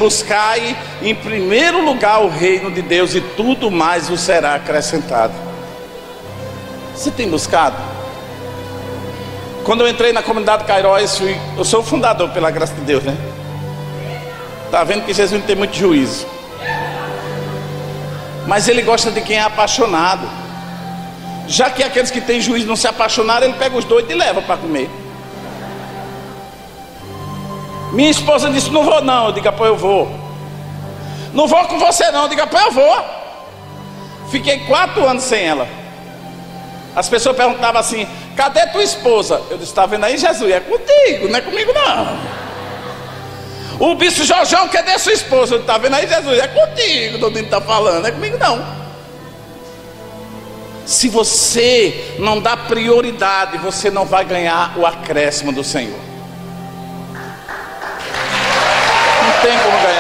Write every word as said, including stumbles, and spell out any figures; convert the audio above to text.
buscai em primeiro lugar o reino de Deus, e tudo mais vos será acrescentado. Você tem buscado? Quando eu entrei na comunidade Cairóis, fui, eu sou o fundador, pela graça de Deus, né? Está vendo que Jesus não tem muito juízo, mas ele gosta de quem é apaixonado. Já que aqueles que têm juízo não se apaixonaram, ele pega os doidos e leva para comer. Minha esposa disse: não vou não. Eu digo: pô, eu vou. Não vou com você não. Eu digo: pô, eu vou. Fiquei quatro anos sem ela. As pessoas perguntavam assim: cadê tua esposa? Eu disse: tá vendo aí, Jesus? É contigo, não é comigo não. O bispo Jorjão: cadê sua esposa? Eu disse: tá vendo aí, Jesus? É contigo, todo mundo está falando, não é comigo não. Se você não dá prioridade, você não vai ganhar o acréscimo do Senhor. Não tem como ganhar.